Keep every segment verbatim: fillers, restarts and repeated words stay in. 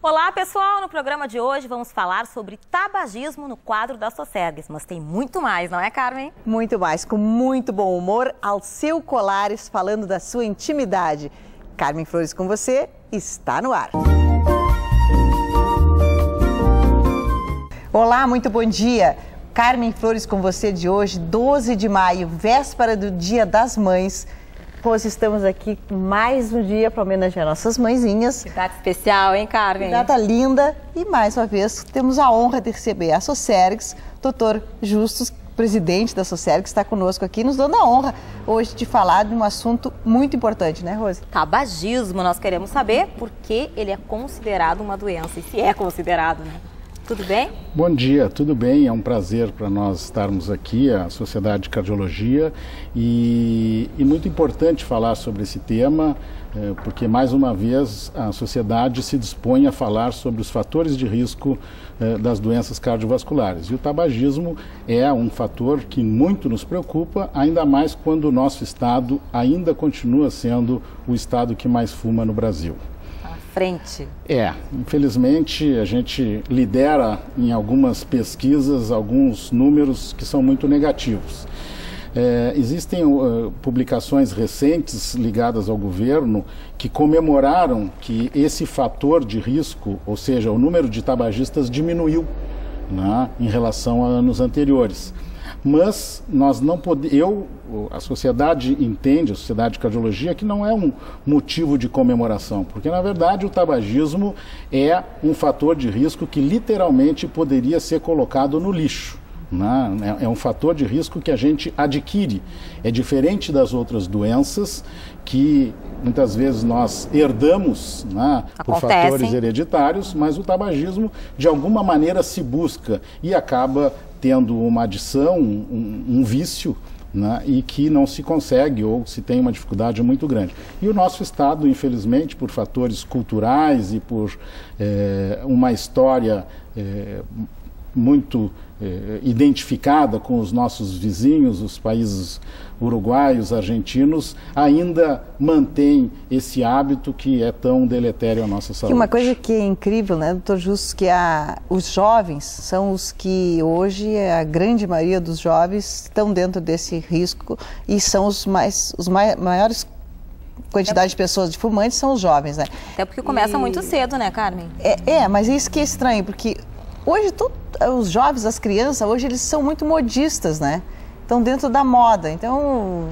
Olá pessoal, no programa de hoje vamos falar sobre tabagismo no quadro da Socergs, mas tem muito mais, não é, Carmen? Muito mais, com muito bom humor, Alceu Colares falando da sua intimidade. Carmen Flores com você, está no ar. Olá, muito bom dia. Carmen Flores com você de hoje, doze de maio, véspera do Dia das Mães. Pois estamos aqui mais um dia para homenagear nossas mãezinhas. Que data especial, hein, Carmen? Que data linda. E mais uma vez temos a honra de receber a Socergs, doutor Justus, presidente da Socergs, está conosco aqui, nos dando a honra hoje de falar de um assunto muito importante, né, Rose? Tabagismo, nós queremos saber por que ele é considerado uma doença, e se é considerado, né? Tudo bem? Bom dia, tudo bem? É um prazer para nós estarmos aqui, a Sociedade de Cardiologia, e, e muito importante falar sobre esse tema, é, porque mais uma vez a sociedade se dispõe a falar sobre os fatores de risco é, das doenças cardiovasculares. E o tabagismo é um fator que muito nos preocupa, ainda mais quando o nosso estado ainda continua sendo o estado que mais fuma no Brasil. Frente. É, infelizmente a gente lidera em algumas pesquisas alguns números que são muito negativos. É, existem uh, publicações recentes ligadas ao governo que comemoraram que esse fator de risco, ou seja, o número de tabagistas diminuiu, né, em relação a anos anteriores. Mas nós não podemos, eu, a sociedade entende, a Sociedade de Cardiologia, que não é um motivo de comemoração, porque na verdade o tabagismo é um fator de risco que literalmente poderia ser colocado no lixo. Né? É um fator de risco que a gente adquire. É diferente das outras doenças que muitas vezes nós herdamos, né, por fatores hereditários, mas o tabagismo de alguma maneira se busca e acaba tendo uma adição, um, um vício, né, e que não se consegue ou se tem uma dificuldade muito grande. E o nosso estado, infelizmente, por fatores culturais e por é, uma história é, muito é, identificada com os nossos vizinhos, os países uruguaios, argentinos, ainda mantém esse hábito que é tão deletério à nossa saúde. E uma coisa que é incrível, né, doutor Justus, que a, os jovens são os que hoje, a grande maioria dos jovens estão dentro desse risco e são os, mais, os mai, maiores quantidade de pessoas de fumantes são os jovens, né? Até porque começa e... muito cedo, né, Carmen? É, é, mas isso que é estranho, porque hoje tudo, os jovens, as crianças, hoje eles são muito modistas, né? Estão dentro da moda. Então,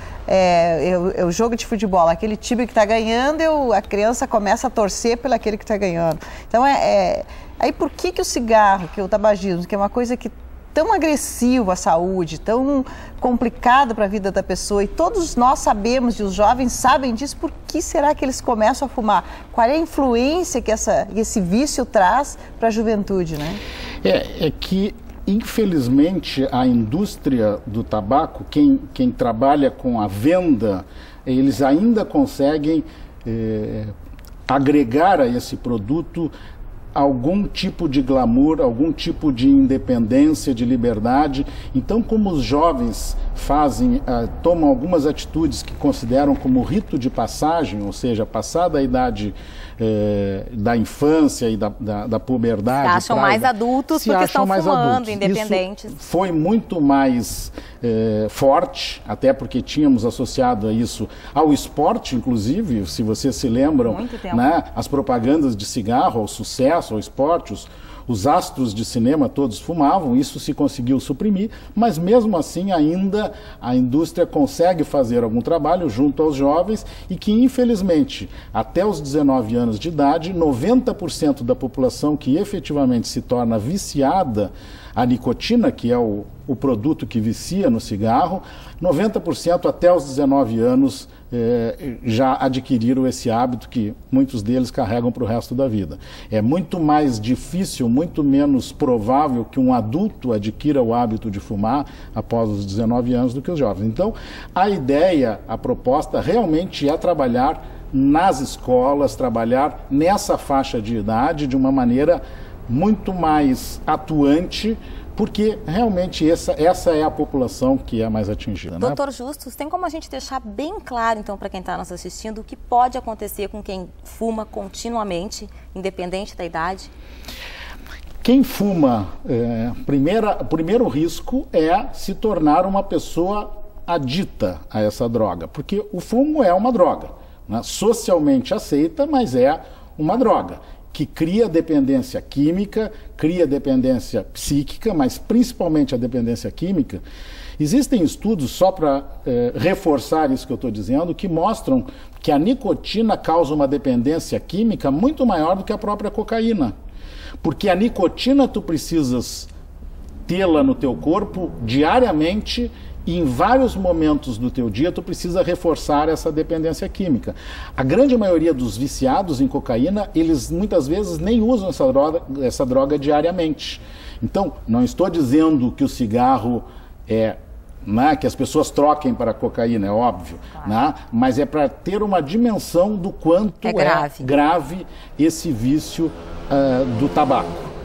é, é, é o jogo de futebol, aquele time que está ganhando, eu, a criança começa a torcer pelo aquele que está ganhando. Então, é, é, aí por que, que o cigarro, que o tabagismo, que é uma coisa que tão agressiva à saúde, tão complicado para a vida da pessoa, e todos nós sabemos, e os jovens sabem disso, por que será que eles começam a fumar? Qual é a influência que essa, esse vício traz para a juventude, né? É, é que, infelizmente, a indústria do tabaco, quem, quem trabalha com a venda, eles ainda conseguem é, agregar a esse produto algum tipo de glamour, algum tipo de independência, de liberdade. Então, como os jovens fazem, uh, tomam algumas atitudes que consideram como rito de passagem, ou seja, passada a idade eh, da infância e da, da, da puberdade, se acham mais adultos porque estão fumando, adultos. independentes. Isso foi muito mais eh, forte, até porque tínhamos associado a isso ao esporte, inclusive, se vocês se lembram, né, as propagandas de cigarro, ao sucesso, ao esporte, os, os astros de cinema todos fumavam, isso se conseguiu suprimir, mas mesmo assim ainda a indústria consegue fazer algum trabalho junto aos jovens e que, infelizmente, até os dezenove anos de idade, noventa por cento da população que efetivamente se torna viciada à nicotina, que é o, o produto que vicia no cigarro, noventa por cento até os dezenove anos eh, já adquiriram esse hábito que muitos deles carregam para o resto da vida. É muito mais difícil, muito menos provável que um adulto adquira o hábito de fumar após os dezenove anos do que os jovens. Então, a ideia, a proposta realmente é trabalhar nas escolas, trabalhar nessa faixa de idade de uma maneira muito mais atuante, porque realmente essa, essa é a população que é mais atingida. Doutor né? Justus, tem como a gente deixar bem claro, então, para quem está nos assistindo, o que pode acontecer com quem fuma continuamente, independente da idade? Quem fuma, é, primeira, o primeiro risco é se tornar uma pessoa adita a essa droga, porque o fumo é uma droga, né? Socialmente aceita, mas é uma droga, que cria dependência química, cria dependência psíquica, mas principalmente a dependência química. Existem estudos, só para eh, reforçar isso que eu estou dizendo, que mostram que a nicotina causa uma dependência química muito maior do que a própria cocaína. Porque a nicotina tu precisas tê-la no teu corpo diariamente e em vários momentos do teu dia tu precisa reforçar essa dependência química. A grande maioria dos viciados em cocaína, eles muitas vezes nem usam essa droga, essa droga diariamente. Então, não estou dizendo que o cigarro é... Né, que as pessoas troquem para a cocaína, é óbvio, claro. né, mas é para ter uma dimensão do quanto é grave, é grave esse vício uh, do tabaco.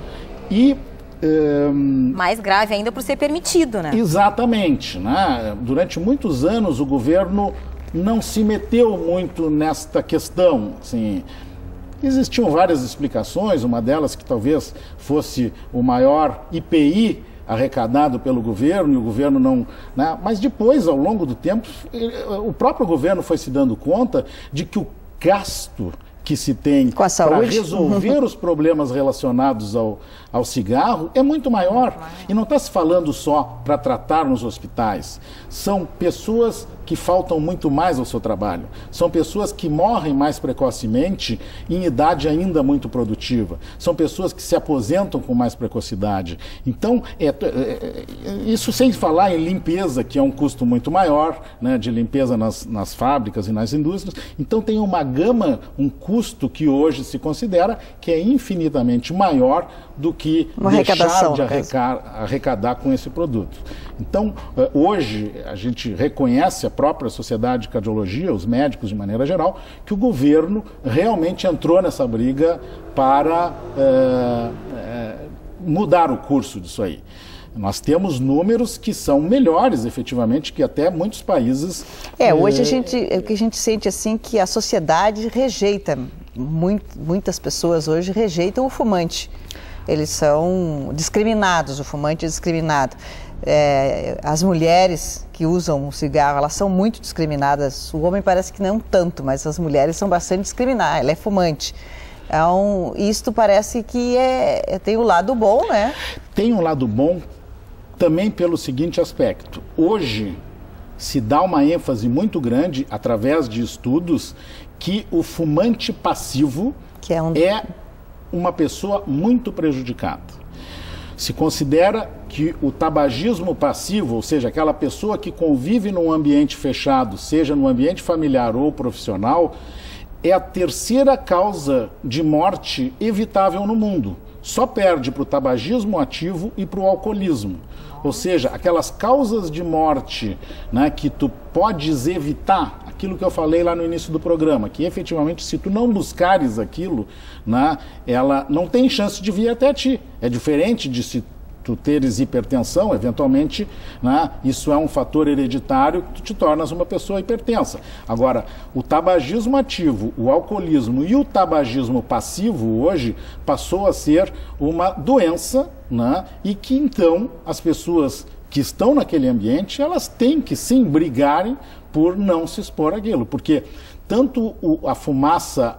E um, mais grave ainda por ser permitido, né? Exatamente. Né? Durante muitos anos o governo não se meteu muito nesta questão. Assim, existiam várias explicações, uma delas que talvez fosse o maior I P I arrecadado pelo governo, e o governo não... Né? Mas depois, ao longo do tempo, o próprio governo foi se dando conta de que o gasto que se tem para resolver os problemas relacionados ao, ao cigarro é muito maior. E não está se falando só para tratar nos hospitais. São pessoas que faltam muito mais ao seu trabalho. São pessoas que morrem mais precocemente em idade ainda muito produtiva. São pessoas que se aposentam com mais precocidade. Então, é, é, isso sem falar em limpeza, que é um custo muito maior, né, de limpeza nas, nas fábricas e nas indústrias. Então, tem uma gama, um custo que hoje se considera que é infinitamente maior do que uma deixar de arrecadar, arrecadar com esse produto. Então, hoje, a gente reconhece, a própria Sociedade de Cardiologia, os médicos de maneira geral, que o governo realmente entrou nessa briga para é, é, mudar o curso disso aí. Nós temos números que são melhores, efetivamente, que até muitos países... É, hoje a gente, o que a gente sente assim, que a sociedade rejeita, muito, muitas pessoas hoje rejeitam o fumante. Eles são discriminados, o fumante é discriminado. É, as mulheres que usam o cigarro, elas são muito discriminadas. O homem parece que não tanto, mas as mulheres são bastante discriminadas. Ela é fumante. Então, isto parece que é, tem o lado bom, né? Tem um lado bom também pelo seguinte aspecto. Hoje se dá uma ênfase muito grande, através de estudos, que o fumante passivo que é, um... é uma pessoa muito prejudicada. Se considera que o tabagismo passivo, ou seja, aquela pessoa que convive num ambiente fechado, seja no ambiente familiar ou profissional, é a terceira causa de morte evitável no mundo. Só perde para o tabagismo ativo e para o alcoolismo. Ou seja, aquelas causas de morte, né, que tu podes evitar, aquilo que eu falei lá no início do programa, que efetivamente se tu não buscares aquilo, né, ela não tem chance de vir até ti. É diferente de se tu teres hipertensão, eventualmente, né, isso é um fator hereditário que tu te tornas uma pessoa hipertensa. Agora, o tabagismo ativo, o alcoolismo e o tabagismo passivo hoje passou a ser uma doença, né, e que então as pessoas que estão naquele ambiente, elas têm que sim brigarem por não se expor àquilo, porque tanto o, a fumaça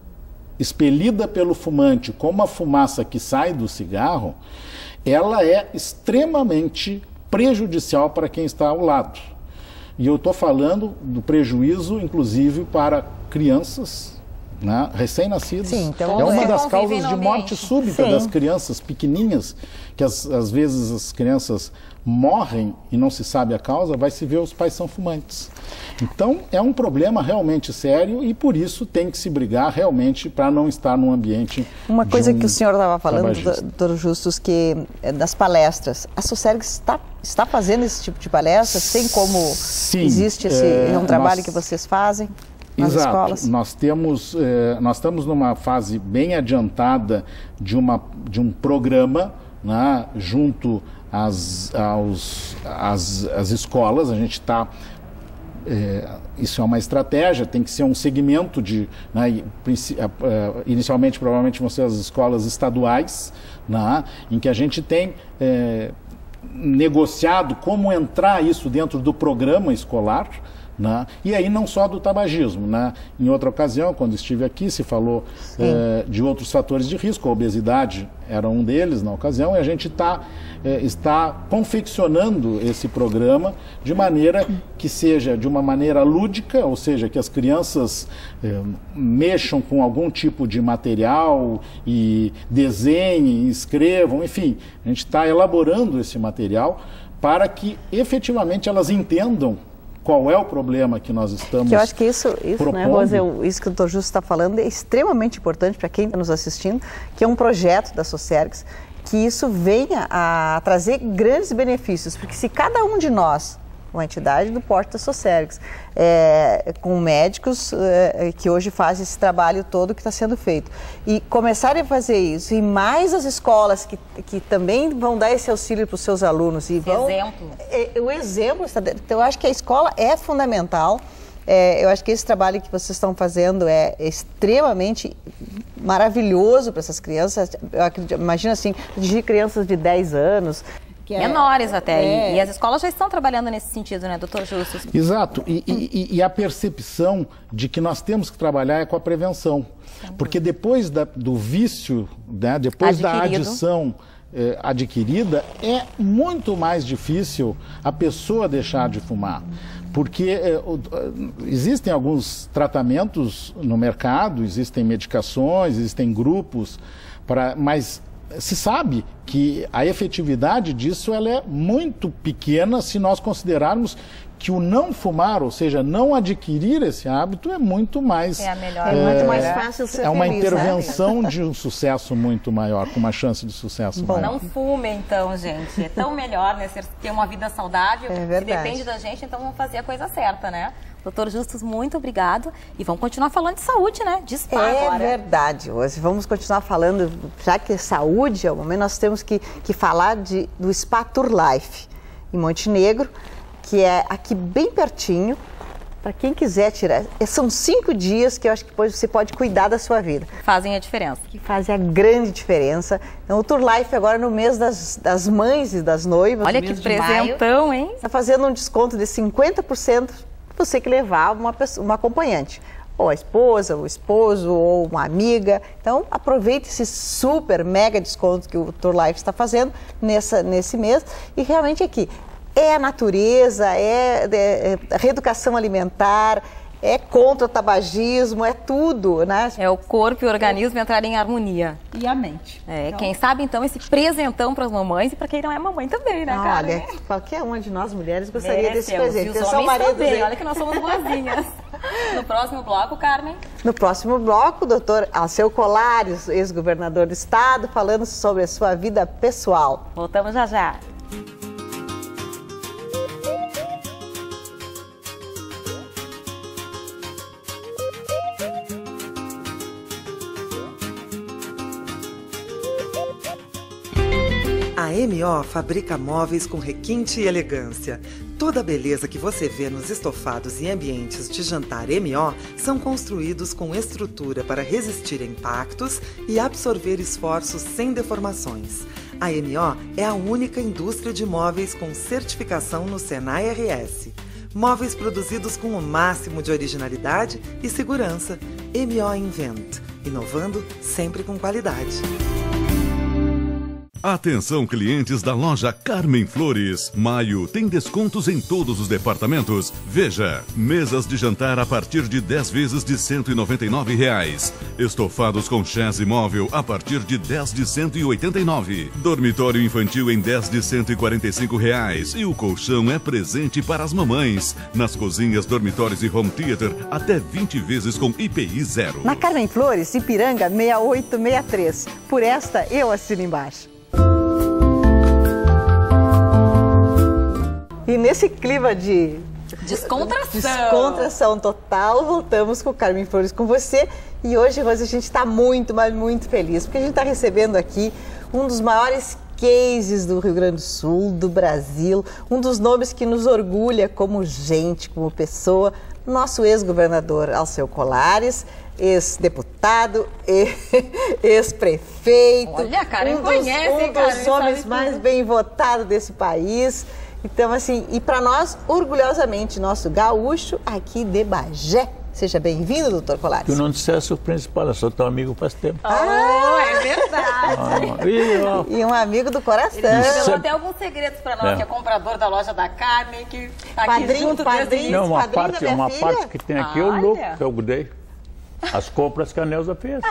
expelida pelo fumante como a fumaça que sai do cigarro, ela é extremamente prejudicial para quem está ao lado. E eu estou falando do prejuízo, inclusive, para crianças, né, recém-nascidas. Então é uma das causas de morte súbita Sim. das crianças pequenininhas, que as, às vezes as crianças morrem e não se sabe a causa, vai se ver os pais são fumantes. Então, é um problema realmente sério e por isso tem que se brigar realmente para não estar num ambiente. Uma coisa um que o senhor estava falando, tabagista. doutor Justus, que das palestras, a Socergs está, está fazendo esse tipo de palestras? Tem como Sim, existe esse é, é um trabalho nós... que vocês fazem nas Exato. escolas? Nós temos, eh, nós estamos numa fase bem adiantada de, uma, de um programa, né, junto as, aos, as, as escolas, a gente está... É, isso é uma estratégia, tem que ser um segmento de, né, inicialmente provavelmente vão ser as escolas estaduais, né, em que a gente tem é, negociado como entrar isso dentro do programa escolar, né, e aí não só do tabagismo, né. Em outra ocasião, quando estive aqui, se falou é, de outros fatores de risco, a obesidade era um deles na ocasião, e a gente tá, é, está confeccionando esse programa de maneira que seja de uma maneira lúdica, ou seja, que as crianças é, mexam com algum tipo de material e desenhem, escrevam, enfim, a gente está elaborando esse material para que efetivamente elas entendam qual é o problema que nós estamos que eu acho que isso, isso propondo. Né, Rose, eu, isso que o doutor Justo está falando é extremamente importante para quem está nos assistindo, que é um projeto da Socergs, que isso venha a trazer grandes benefícios, porque se cada um de nós, uma entidade do porte da Socergs, é, com médicos é, que hoje fazem esse trabalho todo que está sendo feito, e começarem a fazer isso, e mais as escolas que, que também vão dar esse auxílio para os seus alunos. E vão, exemplo. É, o exemplo, então eu acho que a escola é fundamental. É, eu acho que esse trabalho que vocês estão fazendo é extremamente maravilhoso para essas crianças. Eu acredito, imagina assim, dirigir crianças de dez anos... É, menores até, é. e, e as escolas já estão trabalhando nesse sentido, né, doutor Justo? Exato, e, e, e a percepção de que nós temos que trabalhar é com a prevenção, porque depois da, do vício, né, depois Adquirido. da adição eh, adquirida, é muito mais difícil a pessoa deixar de fumar, porque eh, o, existem alguns tratamentos no mercado, existem medicações, existem grupos, para, mas se sabe que a efetividade disso ela é muito pequena se nós considerarmos que o não fumar, ou seja, não adquirir esse hábito é muito mais... É a melhor. É, é muito mais fácil ser É uma feliz, intervenção né? de um sucesso muito maior, com uma chance de sucesso Bom, maior. Não fumem então, gente. É tão melhor, né, ter uma vida saudável. É verdade. Se depende da gente, então vamos fazer a coisa certa, né? Doutor Justus, muito obrigado. E vamos continuar falando de saúde, né? De spa é agora. É verdade, Rose. Vamos continuar falando, já que é saúde, é o momento nós temos que, que falar de, do Spa Tour Life, em Montenegro, que é aqui bem pertinho, para quem quiser tirar. São cinco dias que eu acho que você pode cuidar da sua vida. Fazem a diferença. Que fazem a grande diferença. Então, o Tour Life agora no mês das, das mães e das noivas. Olha que presentão, hein? Está fazendo um desconto de cinquenta por cento para você que levar uma, pessoa, uma acompanhante. Ou a esposa, o esposo, ou uma amiga. Então, aproveite esse super, mega desconto que o Tour Life está fazendo nessa, nesse mês. E realmente aqui, é a natureza, é, é, é reeducação alimentar, é contra o tabagismo, é tudo, né? É o corpo e o organismo entrarem em harmonia. E a mente. É, então, quem sabe então esse presentão para as mamães e para quem não é mamãe também, né, cara? Olha, qualquer uma de nós mulheres gostaria Merecemos. desse presente. E os Atenção, homens maridos, também, hein? olha que nós somos boazinhas. No próximo bloco, Carmen. No próximo bloco, o doutor Alceu Colares, ex-governador do estado, falando sobre a sua vida pessoal. Voltamos já já. A M O fabrica móveis com requinte e elegância. Toda a beleza que você vê nos estofados e ambientes de jantar M O são construídos com estrutura para resistir a impactos e absorver esforços sem deformações. A M O é a única indústria de móveis com certificação no Senai R S. Móveis produzidos com o máximo de originalidade e segurança. M O Invent, inovando sempre com qualidade. Atenção, clientes da loja Carmen Flores. Maio tem descontos em todos os departamentos. Veja, mesas de jantar a partir de dez vezes de cento e noventa e nove reais. Estofados com chaise móvel a partir de dez de cento e oitenta e nove. Dormitório infantil em dez de cento e quarenta e cinco reais. E o colchão é presente para as mamães. Nas cozinhas, dormitórios e home theater até vinte vezes com I P I zero. Na Carmen Flores, Ipiranga seis oito seis três. Por esta, eu assino embaixo. E nesse clima de descontração. descontração total, voltamos com o Carmen Flores com você. E hoje, Rose, a gente está muito, mas muito feliz, porque a gente está recebendo aqui um dos maiores cases do Rio Grande do Sul, do Brasil, um dos nomes que nos orgulha como gente, como pessoa, nosso ex-governador Alceu Colares, ex-deputado, ex-prefeito. Olha, Karen, um dos, conhece, um Karen, dos homens sabe mais tudo. bem votados desse país. Então, assim, e para nós, orgulhosamente, nosso gaúcho aqui de Bagé. Seja bem-vindo, doutor Colares. Tu não dissesse o principal, eu sou teu amigo faz tempo. Oh, é verdade. Ah, e, ó, E um amigo do coração. Ele revelou Isso é- até alguns segredos pra nós, É. que é comprador da loja da Carmen, que tá aqui Padrinho, junto padrinho. desde o não, início. uma padrinho da parte, minha uma filha? parte que tem aqui é o Olha. lucro que eu dei. As compras que a Neuza fez.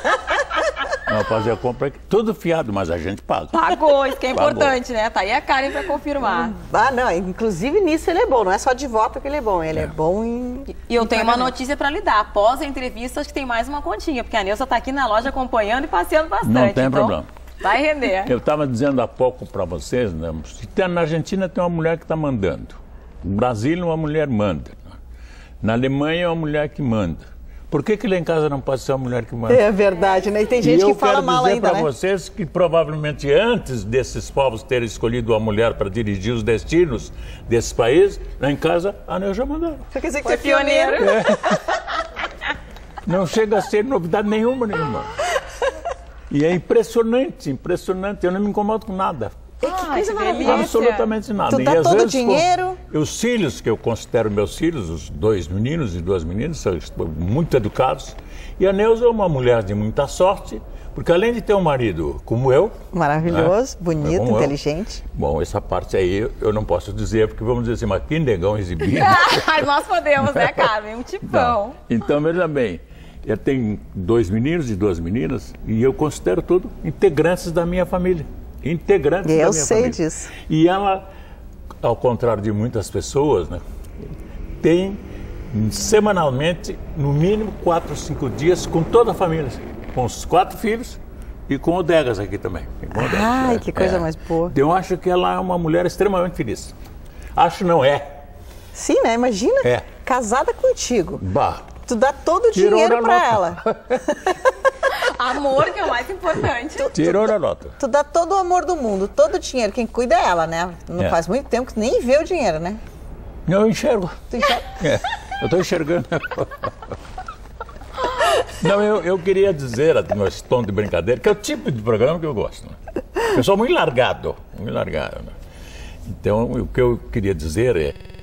Não, fazer a compra aqui, tudo fiado, mas a gente paga. Pagou, isso que é Pagou. importante, né? Tá aí a Karen pra confirmar. Ah, não, inclusive nisso ele é bom, não é só de voto que ele é bom, ele é, é bom em... E eu tenho uma pagamento. notícia pra lhe dar. Após a entrevista, acho que tem mais uma continha, porque a Neuza tá aqui na loja acompanhando e passeando bastante. Não tem então, problema. Vai render. Eu estava dizendo há pouco para vocês, né, que na Argentina tem uma mulher que está mandando. No Brasil, uma mulher manda. Na Alemanha, é uma mulher que manda. Por que que lá em casa não pode ser uma mulher que manda? É verdade, né? E tem E gente eu que fala quero mal dizer ainda, para né? vocês que provavelmente antes desses povos terem escolhido uma mulher para dirigir os destinos desses países, lá em casa, a Neuza já mandaram. Você quer dizer que Foi você é pioneiro? pioneiro. Não chega a ser novidade nenhuma, nenhuma. E é impressionante, impressionante. Eu não me incomodo com nada. Que Ai, coisa que maravilhosa. delícia. Absolutamente nada. Tu E dá às todo o vezes, dinheiro? com- Os filhos, que eu considero meus filhos, os dois meninos e duas meninas, são muito educados. E a Neuza é uma mulher de muita sorte, porque além de ter um marido como eu... Maravilhoso, né, bonito, como eu, inteligente. Bom, essa parte aí eu- eu não posso dizer, porque vamos dizer assim, mas que negão exibido. Ai, nós podemos, né, Carmen? Um tipão. Não. Então, veja bem, eu tenho dois meninos e duas meninas, e eu considero tudo integrantes da minha família. Integrantes Eu da minha sei família. disso. E ela, ao contrário de muitas pessoas, né, tem semanalmente, no mínimo, quatro ou cinco dias com toda a família. Com os quatro filhos e com o Degas aqui também. E com o Degas, Ai, né? que coisa mais boa. Eu acho que ela é uma mulher extremamente feliz. Acho não é. Sim, né? Imagina, É. casada contigo. Bah. Tu dá todo o Tirou dinheiro da pra nota. ela. Amor, que é o mais importante. Tirou a nota. Tu dá todo o amor do mundo, todo o dinheiro. Quem cuida é ela, né? Não É. faz muito tempo que nem vê o dinheiro, né? Eu enxergo. Tu enxerga- É, eu estou enxergando. Não, eu, eu queria dizer, nesse tom de brincadeira, que é o tipo de programa que eu gosto. Né? Eu sou muito largado, muito largado. Né? Então, o que eu queria dizer é